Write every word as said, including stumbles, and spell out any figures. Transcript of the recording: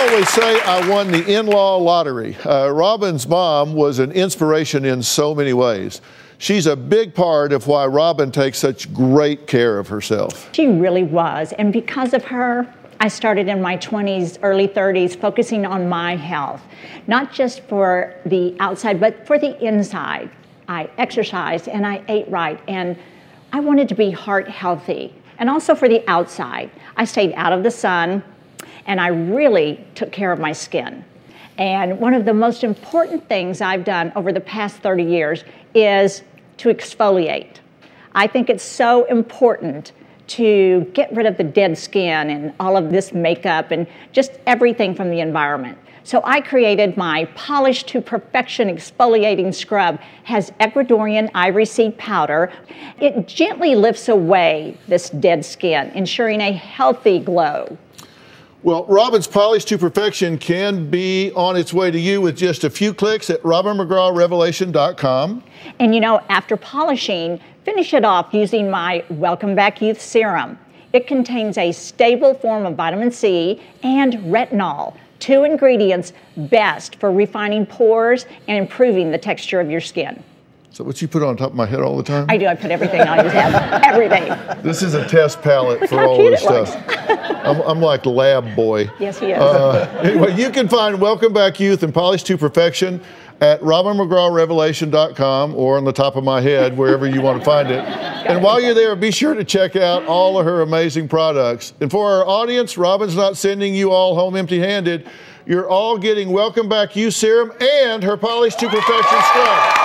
I always say I won the in-law lottery. Uh, Robin's mom was an inspiration in so many ways. She's a big part of why Robin takes such great care of herself. She really was, and because of her, I started in my twenties, early thirties, focusing on my health, not just for the outside, but for the inside. I exercised and I ate right, and I wanted to be heart healthy. And also for the outside, I stayed out of the sun, and I really took care of my skin. And one of the most important things I've done over the past thirty years is to exfoliate. I think it's so important to get rid of the dead skin and all of this makeup and just everything from the environment. So I created my Polish to Perfection Exfoliating Scrub. Has Ecuadorian ivory seed powder. It gently lifts away this dead skin, ensuring a healthy glow. Well, Robin's Polish to Perfection can be on its way to you with just a few clicks at robin mcgraw revelation dot com. And you know, after polishing, finish it off using my Welcome Back Youth Serum. It contains a stable form of vitamin C and retinol, two ingredients best for refining pores and improving the texture of your skin. So what you put on top of my head all the time? I do. I put everything on your head every day. This is a test palette Look for how all cute this it stuff. I'm, I'm like lab boy. Yes, he is. Uh, anyway, you can find Welcome Back Youth and Polish to Perfection at robin mcgraw revelation dot com or on the top of my head, wherever you want to find it. And while you're there, be sure to check out all of her amazing products. And for our audience, Robin's not sending you all home empty-handed. You're all getting Welcome Back Youth Serum and her Polish to Perfection Scrub.